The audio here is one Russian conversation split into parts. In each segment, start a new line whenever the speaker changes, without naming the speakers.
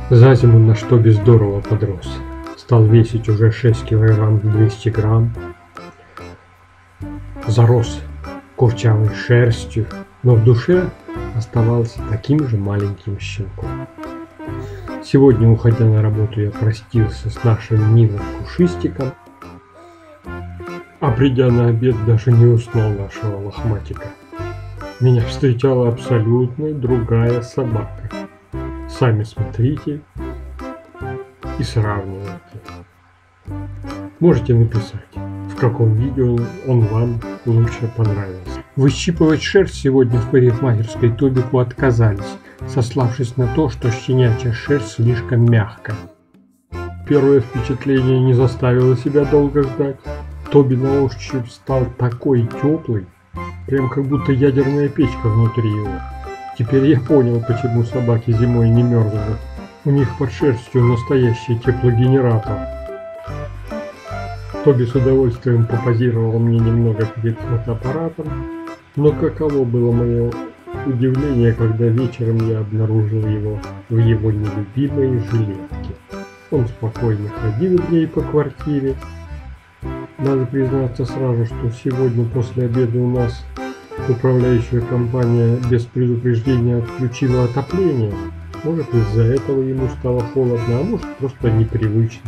За зиму наш Тоби здорово подрос. Стал весить уже 6 килограмм 200 грамм. Зарос курчавой шерстью, но в душе оставался таким же маленьким щенком. Сегодня, уходя на работу, я простился с нашим милым Пушистиком, а придя на обед, даже не узнал нашего лохматика. Меня встречала абсолютно другая собака. Сами смотрите и сравнивайте. Можете написать, в каком видео он вам лучше понравился. Выщипывать шерсть сегодня в парикмахерской Тобику отказались, сославшись на то, что щенячья шерсть слишком мягкая. Первое впечатление не заставило себя долго ждать. Тоби на ощупь стал такой теплый, прям как будто ядерная печка внутри его. Теперь я понял, почему собаки зимой не мерзнут. У них под шерстью настоящий теплогенератор. Тоби с удовольствием попозировал мне немного перед фотоаппаратом, но каково было мое удивление, когда вечером я обнаружил его в его нелюбимой жилетке. Он спокойно ходил в ней по квартире. Надо признаться сразу, что сегодня после обеда у нас управляющая компания без предупреждения отключила отопление. Может, из-за этого ему стало холодно, а может, просто непривычно.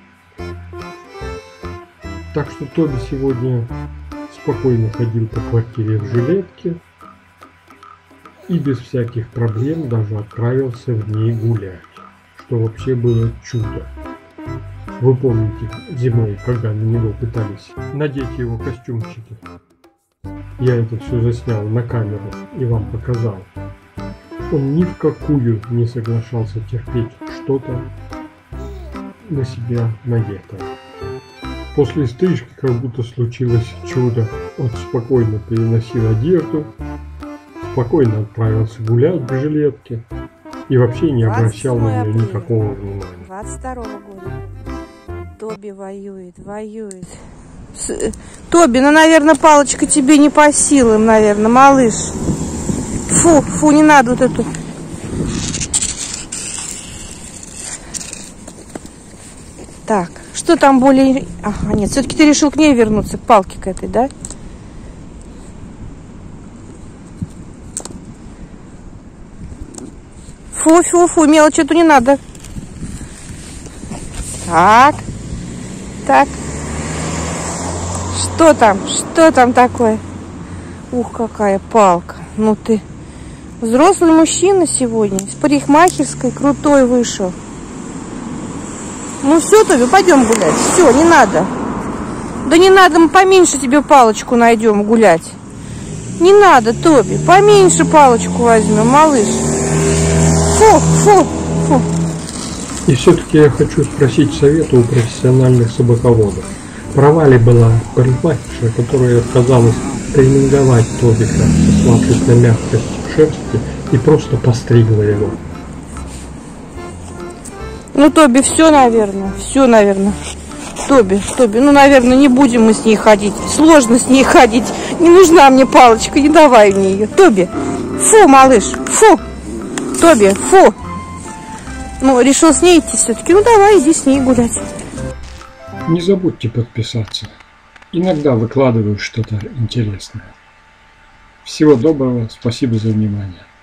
Так что Тоби сегодня спокойно ходил по квартире в жилетке и без всяких проблем даже отправился в ней гулять, что вообще было чудо. Вы помните зимой, когда на него пытались надеть его костюмчики? Я это все заснял на камеру и вам показал. Он ни в какую не соглашался терпеть что-то на себя надетое. После стрижки как будто случилось чудо. Он спокойно переносил одежду, спокойно отправился гулять в жилетке и вообще не обращал на нее никакого внимания.
22 года. Тоби воюет. Тоби, ну, наверное, палочка тебе не по силам, наверное, малыш. Фу, не надо вот эту. Так, что там более... Ага, нет, все-таки ты решил к ней вернуться, к палке к этой, да? Фу, мелочь эту не надо. Так. Что там такое? Ух, какая палка. Ну ты взрослый мужчина сегодня. Из парикмахерской крутой вышел. Ну все, Тоби, пойдем гулять. Все, не надо. Да не надо, мы поменьше тебе палочку найдем гулять. Не надо, Тоби, поменьше палочку возьмем, малыш. Фу.
И все-таки я хочу спросить совета у профессиональных собаководов. Права ли была парикмахерша, которая отказалась тренинговать Тобика, сославшись на мягкость шерсти, и просто постригла его?
Ну, Тоби, все, наверное. Тоби, ну, наверное, не будем мы с ней ходить. Сложно с ней ходить. Не нужна мне палочка, не давай мне ее. Тоби, фу, малыш, фу. Тоби, фу. Ну, решил с ней идти все-таки. Ну, давай, иди с ней гулять.
Не забудьте подписаться. Иногда выкладываю что-то интересное. Всего доброго, спасибо за внимание.